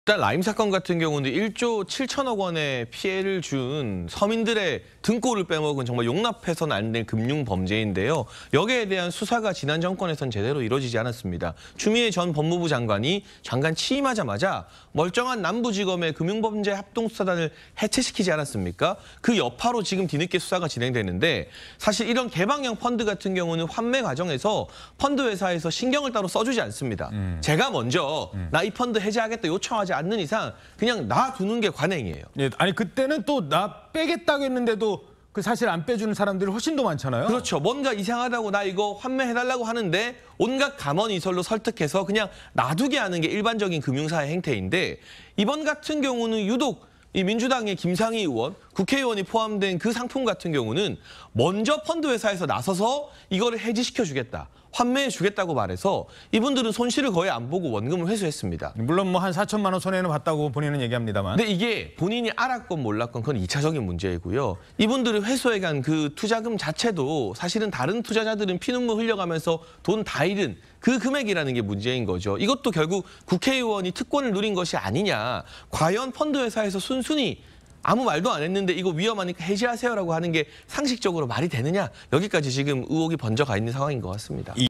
일단 라임 사건 같은 경우는 1조 7천억 원의 피해를 준 서민들의 등골을 빼먹은 정말 용납해서는 안 될 금융 범죄인데요. 여기에 대한 수사가 지난 정권에선 제대로 이루어지지 않았습니다. 추미애 전 법무부 장관이 장관 취임하자마자 멀쩡한 남부지검의 금융범죄 합동수사단을 해체시키지 않았습니까? 그 여파로 지금 뒤늦게 수사가 진행되는데 사실 이런 개방형 펀드 같은 경우는 환매 과정에서 펀드 회사에서 신경을 따로 써주지 않습니다. 제가 먼저 나 이 펀드 해제하겠다 요청하지 않는 이상 그냥 놔두는 게 관행이에요. 예, 아니 그때는 또 나 빼겠다고 했는데도 그 사실 안 빼주는 사람들이 훨씬 더 많잖아요. 그렇죠. 뭔가 이상하다고 나 이거 환매해달라고 하는데 온갖 감언이설로 설득해서 그냥 놔두게 하는 게 일반적인 금융사의 행태인데 이번 같은 경우는 유독 이 민주당의 김상희 의원, 국회의원이 포함된 그 상품 같은 경우는 먼저 펀드 회사에서 나서서 이거를 해지시켜주겠다, 환매해주겠다고 말해서 이분들은 손실을 거의 안 보고 원금을 회수했습니다. 물론 뭐 한 4천만 원 손해는 봤다고 본인은 얘기합니다만. 근데 이게 본인이 알았건 몰랐건 그건 2차적인 문제이고요. 이분들이 회수해간 그 투자금 자체도 사실은 다른 투자자들은 피눈물 흘려가면서 돈 다 잃은 그 금액이라는 게 문제인 거죠. 이것도 결국 국회의원이 특권을 누린 것이 아니냐. 과연 펀드 회사에서 순순히 아무 말도 안 했는데 이거 위험하니까 해지하세요라고 하는 게 상식적으로 말이 되느냐. 여기까지 지금 의혹이 번져가 있는 상황인 것 같습니다.